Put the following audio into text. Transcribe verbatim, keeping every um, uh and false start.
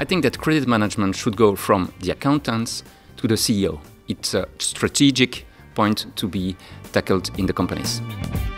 I think that credit management should go from the accountants to the C E O. It's a strategic point to be tackled in the companies.